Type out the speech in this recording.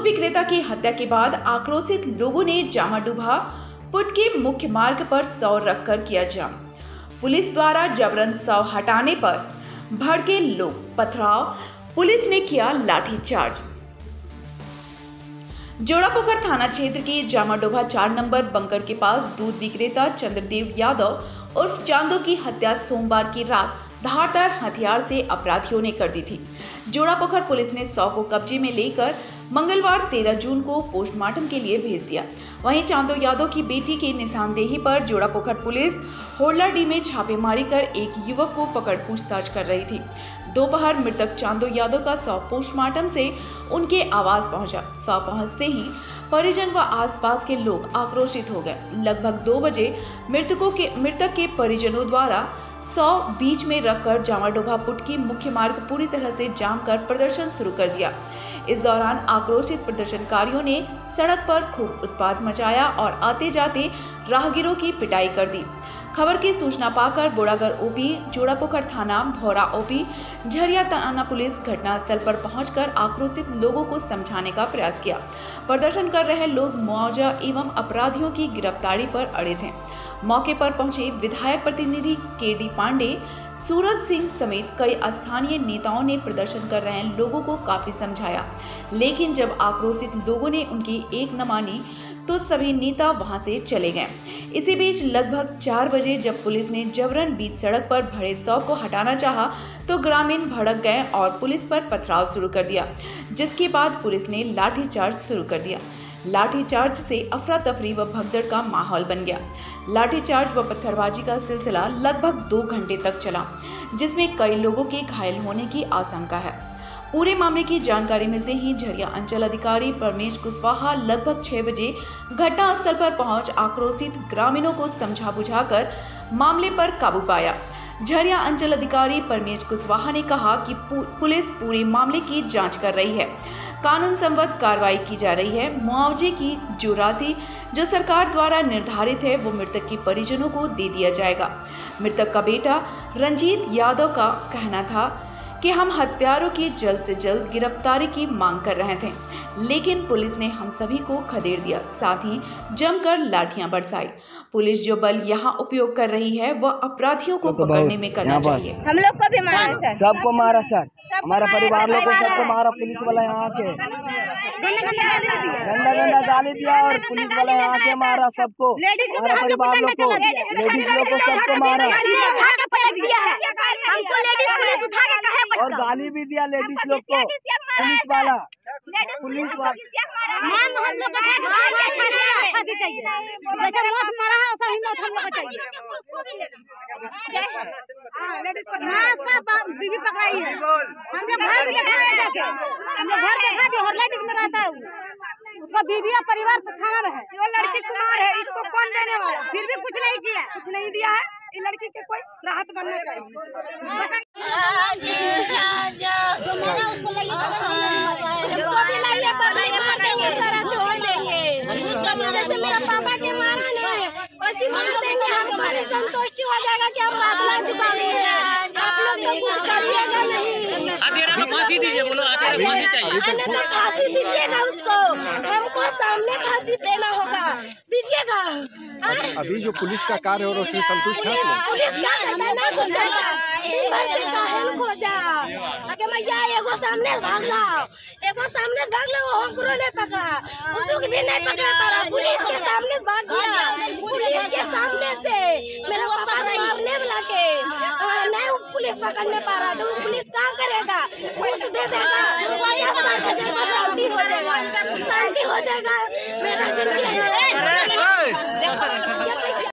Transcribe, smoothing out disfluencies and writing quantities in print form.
विक्रेता की हत्या के बाद आक्रोशित लोगों ने जामाडुभा पुट के मुख्य मार्ग पर शव रखकर किया जाम। पुलिस द्वारा जबरन शव हटाने पर भड़के लोग, पथराव, पुलिस ने किया लाठीचार्ज। जोड़ापोखर थाना क्षेत्र के जामाडुभा 4 नंबर बंकर के पास दूध विक्रेता चंद्रदेव यादव उर्फ चांदो की हत्या सोमवार की रात धारदार हथियार से अपराधियों ने कर दी थी। जोड़ापोखर पुलिस ने शव को कब्जे में लेकर मंगलवार 13 जून को पोस्टमार्टम के लिए भेज दिया। वहीं चांदो यादव की बेटी की निशानदेही पर जोड़ापोखर पुलिस होलाडी में छापेमारी कर एक युवक को पकड़ पूछताछ कर रही थी। दोपहर मृतक चांदो यादव का शव पोस्टमार्टम से उनके आवास पहुंचा। शव पहुंचते ही परिजन व आसपास के लोग आक्रोशित हो गए। लगभग 2 बजे मृतक के परिजनों द्वारा शव बीच में रखकर जामाडुभा पुट की मुख्य मार्ग पूरी तरह से जाम कर प्रदर्शन शुरू कर दिया। इस दौरान आक्रोशित प्रदर्शनकारियों ने सड़क पर खूब उत्पात मचाया और आते जाते राहगीरों की पिटाई कर दी। खबर की सूचना पाकर बोड़ागर ओपी, जोड़ापोखर थाना, भौरा ओपी, झरिया थाना पुलिस घटनास्थल पर पहुंचकर आक्रोशित लोगों को समझाने का प्रयास किया। प्रदर्शन कर रहे लोग मुआवजा एवं अपराधियों की गिरफ्तारी पर अड़े थे। मौके पर पहुंचे विधायक प्रतिनिधि केडी पांडे, सूरज सिंह समेत कई स्थानीय नेताओं ने प्रदर्शन कर रहे लोगों को काफी समझाया, लेकिन जब आक्रोशित लोगों ने उनकी एक न मानी तो सभी नेता वहां से चले गए। इसी बीच लगभग 4 बजे जब पुलिस ने जबरन बीच सड़क पर भरे शव को हटाना चाहा तो ग्रामीण भड़क गए और पुलिस पर पथराव शुरू कर दिया, जिसके बाद पुलिस ने लाठीचार्ज शुरू कर दिया। लाठीचार्ज से अफरा तफरी व भगदड़ का माहौल बन गया। लाठीचार्ज व पत्थरबाजी का सिलसिला लगभग 2 घंटे तक चला, जिसमें कई लोगों के घायल होने की आशंका है। पूरे मामले की जानकारी मिलते ही झरिया अंचल अधिकारी परमेश कुशवाहा लगभग 6 बजे घटनास्थल पर पहुंच आक्रोशित ग्रामीणों को समझा बुझाकर मामले पर काबू पाया। झरिया अंचल अधिकारी परमेश कुशवाहा ने कहा कि पुलिस पूरे मामले की जांच कर रही है, कानून सम्मत कार्रवाई की जा रही है। मुआवजे की जो राशि जो सरकार द्वारा निर्धारित है वो मृतक के परिजनों को दे दिया जाएगा। मृतक का बेटा रंजीत यादव का कहना था कि हम हत्यारों की जल्द से जल्द गिरफ्तारी की मांग कर रहे थे, लेकिन पुलिस ने हम सभी को खदेड़ दिया, साथ ही जमकर लाठियां बरसाई। पुलिस जो बल यहाँ उपयोग कर रही है वह अपराधियों को पकड़ने में करना चाहिए। हम लोग को भी मारा सर, सबको मारा सर, हमारा परिवार लोग को सबको मारा। पुलिस वाला यहाँ के गंदा गंदा गाली दिया और पुलिस वाला यहाँ के मारा सबको, हमारा परिवार लोग को, लेडीज लोग को सबको मारा और गाली भी दिया लेडीज लोग को। पुलिस वाला बीवी पकड़ाई है। हम लोग घर भी देखा है, जाके हम लोग घर देखा थे, हॉटलाइटिंग में रहता है उसका बीवी और परिवार तो थाना में है। ये लड़की कुमार है, इसको कौन देने वाला? फिर भी कुछ नहीं किया, कुछ नहीं दिया है। ये लड़की के कोई राहत बनना चाहिए। मेरा पापा के मारा नहीं, वैसे मार देंगे, हमारी संतुष्टि हो जाएगा कि हम बादला चुका लिए हैं। आप लोग तो कुछ करिएगा नहीं। फांसी दीजिए, बोलो फांसी चाहिए। फांसी दीजिएगा उसको, हमको सामने फांसी देना होगा, दीजिएगा। अभी जो पुलिस का कार्य हो रहा है उसमें संतुष्ट है? पुलिस क्या करता है, ना खोजा खोजा आगे मैया एगो सामने भाग लाओ, एगो सामने भाग लो, हमको नहीं पकड़ा, उसको भी नहीं पकड़ा पारा। पुलिस के सामने भाग गया, पुलिस के सामने से मेरा पापा मारने वाला के नहीं पुलिस पकड़ने पा रहा, तो पुलिस क्या करेगा? घूस दे देगा, शांति हो जाएगा, शांति हो जाएगा मेरा जिंदगी।